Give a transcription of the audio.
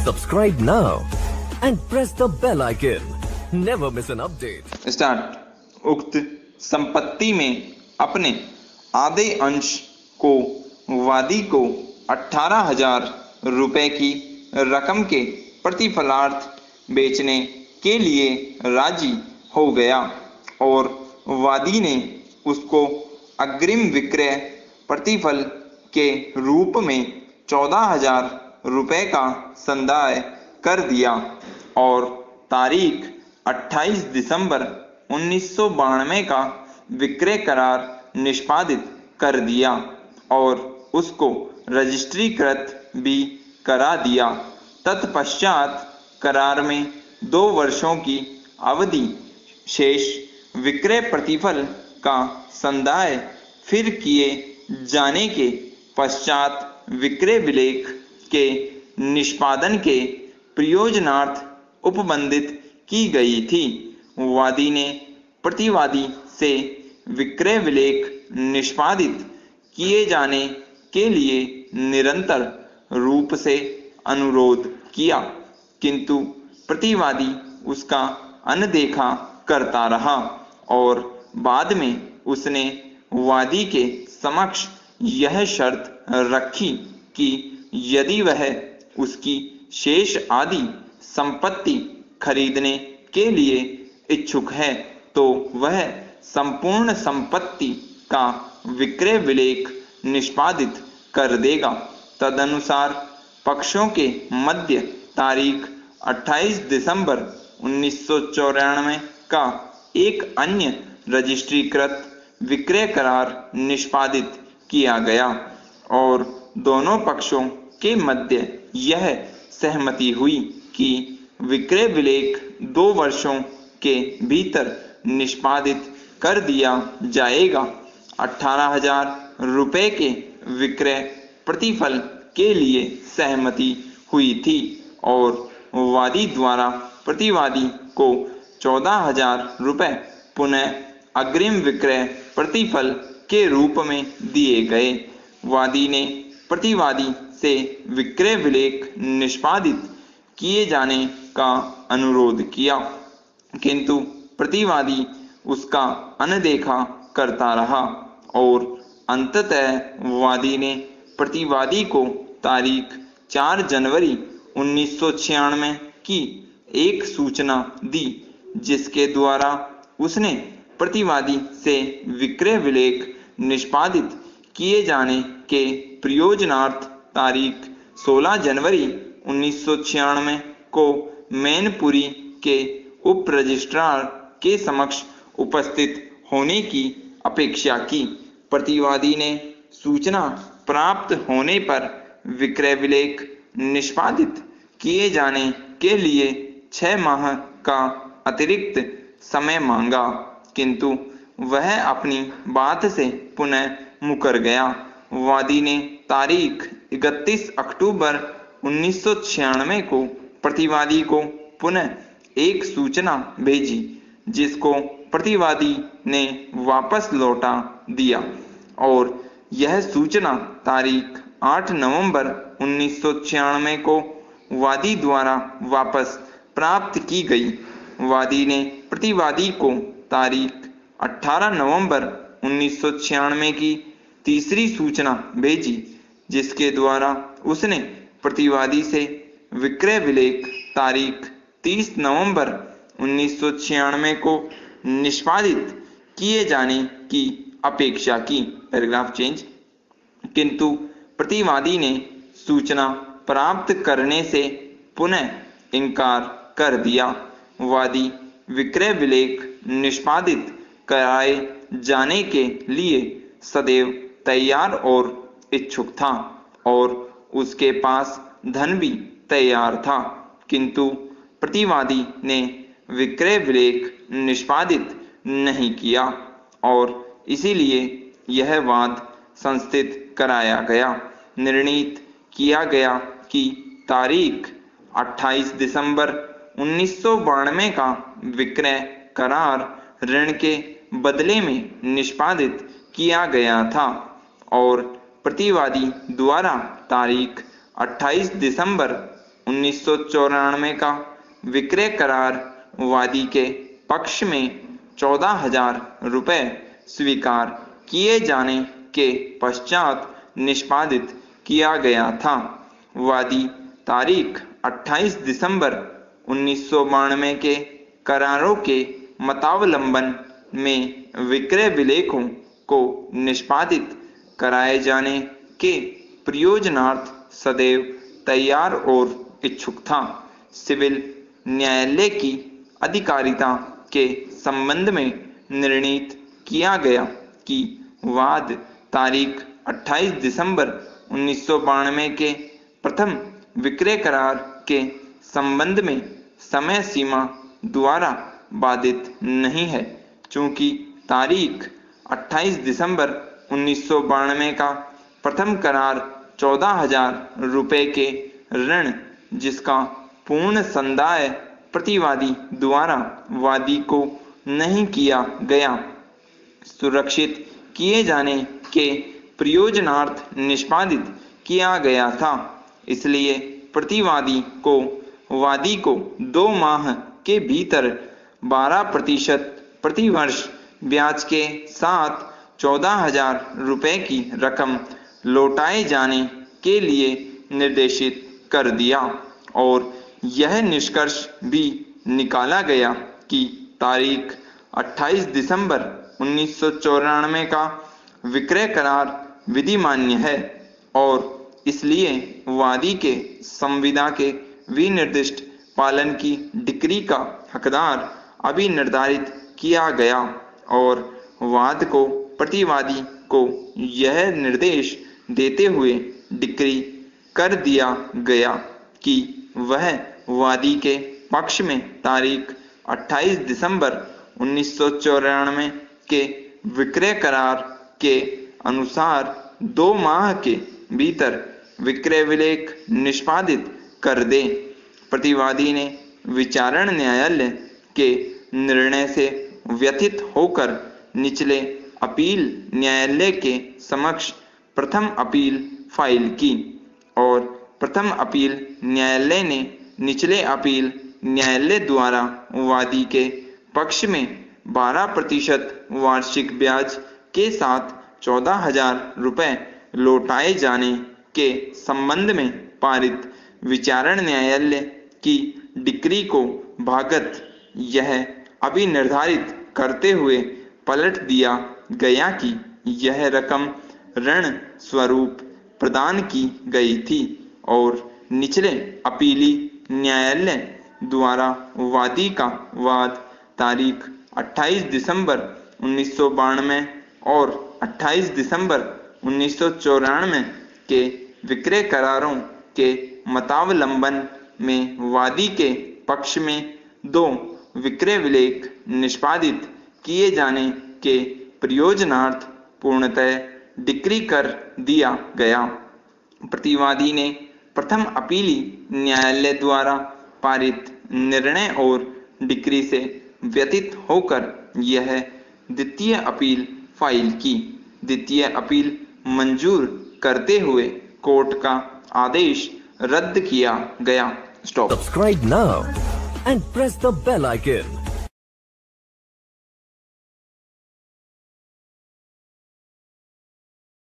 Subscribe now and press the bell icon. Never miss an update. Start. उक्त संपत्ति में अपने आधे अंश को वादी को 18,000 रुपए की रकम के प्रतिफलार्थ बेचने के लिए राजी हो गया और वादी ने उसको अग्रिम विक्रय प्रतिफल के रूप में 14,000 रुपए का संदाय कर दिया और तारीख 28 दिसंबर 1992 का विक्रय करार निष्पादित कर दिया और उसको रजिस्ट्रीकृत भी करा दिया। तत्पश्चात करार में 2 वर्षों की अवधि शेष विक्रय प्रतिफल का संदाय फिर किए जाने के पश्चात विक्रय विलेख के निष्पादन के प्रयोजनार्थ उपबंधित की गई थी। वादी ने प्रतिवादी से विक्रय विलेख निष्पादित किए जाने के लिए निरंतर रूप से अनुरोध किया, किंतु प्रतिवादी उसका अनदेखा करता रहा और बाद में उसने वादी के समक्ष यह शर्त रखी कि यदि वह उसकी शेष आदि संपत्ति खरीदने के लिए इच्छुक है तो वह संपूर्ण संपत्ति का विक्रय विलेख निष्पादित कर देगा। तदनुसार पक्षों के मध्य तारीख 28 दिसंबर 1994 का एक अन्य रजिस्ट्रीकृत विक्रय करार निष्पादित किया गया और दोनों पक्षों के मध्य यह सहमति हुई कि विक्रय विलेख 2 वर्षों के भीतर निष्पादित कर दिया जाएगा। 18,000 रुपए के विक्रय प्रतिफल के लिए सहमति हुई थी और वादी द्वारा प्रतिवादी को 14,000 रुपए पुनः अग्रिम विक्रय प्रतिफल के रूप में दिए गए। वादी ने प्रतिवादी से विक्रय विलेख निष्पादित किए जाने का अनुरोध किया, किंतु प्रतिवादी उसका अनदेखा करता रहा और अंततः वादी ने प्रतिवादी को तारीख 4 जनवरी 1996 की एक सूचना दी, जिसके द्वारा उसने प्रतिवादी से विक्रय विलेख निष्पादित किए जाने के प्रयोजनार्थ तारीख 16 जनवरी 1996 को मैनपुरी के उप रजिस्ट्रार के समक्ष उपस्थित होने की अपेक्षा की। प्रतिवादी ने सूचना प्राप्त होने पर विक्रय विलेख निष्पादित किए जाने के लिए 6 माह का अतिरिक्त समय मांगा, किंतु वह अपनी बात से पुनः मुकर गया। वादी ने तारीख 31 अक्टूबर 1996 को प्रतिवादी को पुनः एक सूचना भेजी, जिसको प्रतिवादी ने वापस लौटा दिया और यह सूचना तारीख 8 नवंबर 1996 को वादी द्वारा वापस प्राप्त की गई। वादी ने प्रतिवादी को तारीख 18 नवंबर 1996 की तीसरी सूचना भेजी, जिसके द्वारा उसने प्रतिवादी से विक्रय विलेख तारीख 30 नवंबर 1996 को निष्पादित किए जाने की अपेक्षा की। Paragraph change. किंतु प्रतिवादी ने सूचना प्राप्त करने से पुनः इनकार कर दिया। वादी विक्रय विलेख निष्पादित कराए जाने के लिए सदैव तैयार और इच्छुक था और उसके पास धन भी तैयार था, किंतु प्रतिवादी ने विक्रय विलेख निष्पादित नहीं किया और इसीलिए यह वाद संस्थित कराया गया। निर्णीत किया गया कि तारीख 28 दिसंबर 1992 का विक्रय करार ऋण के बदले में निष्पादित किया गया था और प्रतिवादी द्वारा तारीख 28 दिसंबर 1994 का विक्रय करार वादी के पक्ष में 14,000 रुपए स्वीकार किए जाने के पश्चात निष्पादित किया गया था। वादी तारीख 28 दिसंबर 1992 के करारों के मतावलंबन में विक्रय विलेखों को निष्पादित कराए जाने के प्रयोजनार्थ सदैव तैयार और इच्छुक था। सिविल न्यायालय की अधिकारिता के संबंध में निर्णीत किया गया कि वाद तारीख 28 दिसंबर 1992 के प्रथम विक्रय करार के संबंध में समय सीमा द्वारा बाधित नहीं है, चूंकि तारीख 28 दिसंबर 1992 का प्रथम करार 14,000 रुपए के ऋण जिसका पूर्ण संदाय प्रतिवादी द्वारा वादी को नहीं किया गया, सुरक्षित किए जाने के प्रयोजनार्थ निष्पादित किया गया था। इसलिए प्रतिवादी को वादी को 2 माह के भीतर 12% प्रतिवर्ष ब्याज के साथ 14,000 रुपए की रकम लौटाए जाने के लिए निर्देशित कर दिया और यह निष्कर्ष भी निकाला गया कि तारीख 28 दिसंबर 1994 का विक्रय करार विधिमान्य है और इसलिए वादी के संविदा के विनिर्दिष्ट पालन की डिक्री का हकदार अभी निर्धारित किया गया और वाद को प्रतिवादी को यह निर्देश देते हुए डिक्री कर दिया गया कि वह वादी के पक्ष में तारीख 28 दिसंबर 1994 के विक्रय करार के अनुसार 2 माह के भीतर विक्रय विलेख निष्पादित कर दे। प्रतिवादी ने विचारण न्यायालय के निर्णय से व्यथित होकर निचले अपील न्यायालय के समक्ष प्रथम अपील फाइल की और प्रथम अपील न्यायालय ने निचले अपील न्यायालय द्वारा वादी के पक्ष में 12% वार्षिक ब्याज के साथ 14,000 रुपए लौटाए जाने के संबंध में पारित विचारण न्यायालय की डिक्री को भागत यह अभी निर्धारित करते हुए पलट दिया गया कि यह रकम ऋण स्वरूप प्रदान की गई थी और निचले अपीली न्यायालय द्वारा वादी का वाद तारीख 28 दिसंबर 1992 और 28 दिसंबर 1994 के विक्रय करारों के मतावलंबन में वादी के पक्ष में 2 विक्रय विलेख निष्पादित किए जाने के प्रयोजनार्थ पूर्णतः डिक्री कर दिया गया। प्रतिवादी ने प्रथम अपीली न्यायालय द्वारा पारित निर्णय और डिक्री से व्यथित होकर यह द्वितीय अपील फाइल की। द्वितीय अपील मंजूर करते हुए कोर्ट का आदेश रद्द किया गया। Subscribe now and press the bell icon.